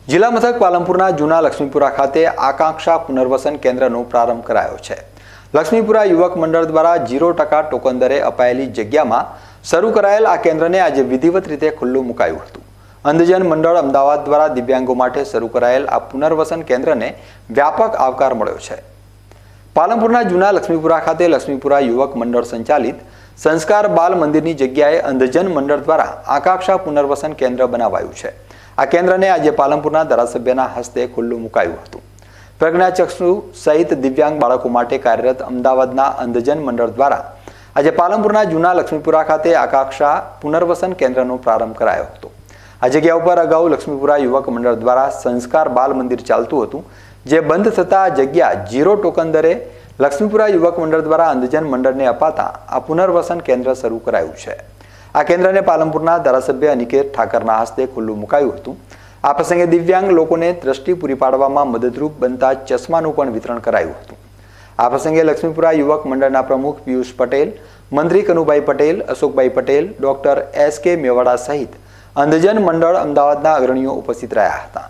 જિલ્લા મથક પાલનપુરના જૂના લક્ષ્મીપુરા ખાતે આકાંક્ષા પુનર્વસન કેન્દ્રનો પ્રારંભ કરાયો છે। લક્ષ્મીપુરા યુવક મંડળ દ્વારા 0% ટોકન દરે અપાયેલી જગ્યામાં શરૂ કરાયેલ આ કેન્દ્રને આજે વિધિવત રીતે ખુલ્લું મુકાયું હતું। અંધજન મંડળ અમદાવાદ દ્વારા દિવ્યાંગો માટે શરૂ કરાયેલ આ પુનર્વસન કેન્દ્રને વ્યાપક આવકાર મળ્યો છે। પાલનપુરના જૂના લક્ષ્મીપુરા ખાતે લક્ષ્મીપુરા યુવક મંડળ સંચાલિત સંસ્કાર બાલ મંદિરની જગ્યાએ અંધજન મંડળ દ્વારા આકાંક્ષા પુનર્વસન કેન્દ્ર બનાવાયું છે। આ કેન્દ્રને આજે પાલનપુરના ધારાસભ્યના હસ્તે ખુલ્લું મુકાયું હતું। પ્રજ્ઞાચક્ષુ સહિત દિવ્યાંગ બાળકો માટે કાર્યરત અમદાવાદના અંધજન મંડળ દ્વારા આજે પાલનપુરના જૂના લક્ષ્મીપુરા ખાતે આકાંક્ષા પુનર્વસન કેન્દ્રનો પ્રારંભ કરાયો હતો। આ જગ્યા ઉપર અગાઉ લક્ષ્મીપુરા યુવક મંડળ દ્વારા સંસ્કાર બાલ મંદિર ચાલતું હતું, જે બંધ થતા આ જગ્યા 0 ટોકન દરે લક્ષ્મીપુરા યુવક મંડળ દ્વારા અંધજન મંડળને અપાતા આ પુનર્વસન કેન્દ્ર શરૂ કરાયું છે। આ કેન્દ્રને પાલનપુરના ધારાસભ્ય અનિકેત ઠાકરના હસ્તે ખુલ્લું મુકાયું હતું। આ પ્રસંગે દિવ્યાંગ લોકોને દ્રષ્ટિ પૂરી પાડવામાં મદદરૂપ બનતા ચશ્માનું પણ વિતરણ કરાયું હતું। આ પ્રસંગે લક્ષ્મીપુરા યુવક મંડળના પ્રમુખ પિયુષ પટેલ, મંત્રી કનુભાઈ પટેલ, અશોકભાઈ પટેલ, ડોક્ટર એસ.કે. મેવાડા સહિત અંધજન મંડળ અમદાવાદના અગ્રણીઓ ઉપસ્થિત રહ્યા હતા।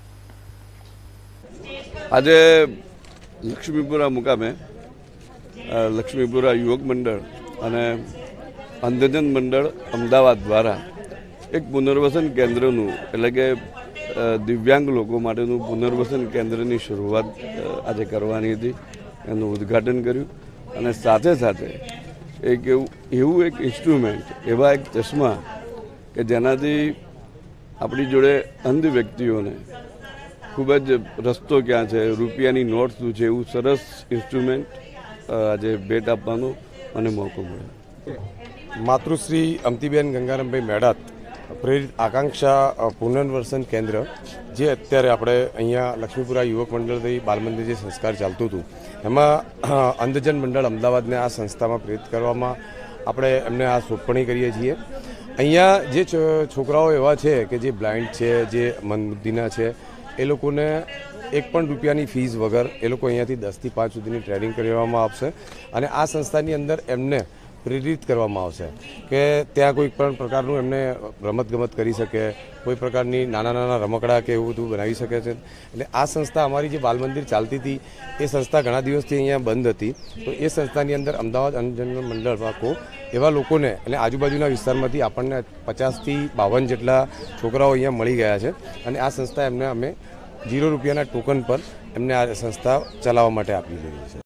આજે લક્ષ્મીપુરા મુકામે લક્ષ્મીપુરા યુવક મંડળ અને અંધજન મંડળ અમદાવાદ દ્વારા એક પુનર્વસન કેન્દ્રનું એટલે કે દિવ્યાંગ લોકો માટેનું પુનર્વસન કેન્દ્રની શરૂઆત આજે કરવાની હતી, એનું ઉદ્ઘાટન કર્યું અને સાથે સાથે એક એવું એક ઇન્સ્ટ્રુમેન્ટ, એવા એક ચશ્મા કે જેનાથી આપણી જોડે અંધ વ્યક્તિઓને ખૂબ જ રસ્તો ક્યાં છે, રૂપિયાની નોટ શું છે, એવું સરસ ઇન્સ્ટ્રુમેન્ટ આજે ભેટ આપવાનો મને મોકો મળ્યો। માતૃશ્રી અમતીબેન ગંગારામભાઈ મેડાત પ્રેરિત આકાંક્ષા પુનર્વસન કેન્દ્ર, જે અત્યારે આપણે અહીંયા લક્ષ્મીપુરા યુવક મંડળથી બાલ મંદિર જે સંસ્કાર ચાલતું હતું, એમાં અંધજન મંડળ અમદાવાદને આ સંસ્થામાં પ્રેરિત કરવામાં આપણે એમને આ સોંપણી કરીએ છીએ। અહીંયા જે છોકરાઓ એવા છે કે જે બ્લાઇન્ડ છે, જે મંદબુદ્ધિના છે, એ લોકોને એક પણ રૂપિયાની ફીસ વગર એ લોકો અહીંયાથી 10 થી 5 સુધીની ટ્રેનિંગ કરવામાં આવશે અને આ સંસ્થાની અંદર એમને પ્રેરિત કરવામાં આવશે કે ત્યાં કોઈ પણ પ્રકારનું એમને રમતગમત કરી શકે, કોઈ પ્રકારની નાના રમકડા કે એવું બધું બનાવી શકે છે। એટલે આ સંસ્થા અમારી જે બાલ મંદિર ચાલતી હતી, એ સંસ્થા ઘણા દિવસથી અહીંયા બંધ હતી, તો એ સંસ્થાની અંદર અમદાવાદ અંધજન મંડળ એવા લોકોને અને આજુબાજુના વિસ્તારમાંથી આપણને 50 થી 52 જેટલા છોકરાઓ અહીંયા મળી ગયા છે અને આ સંસ્થા એમને અમે 0 રૂપિયાના ટોકન પર એમને આ સંસ્થા ચલાવવા માટે આપી રહી છે।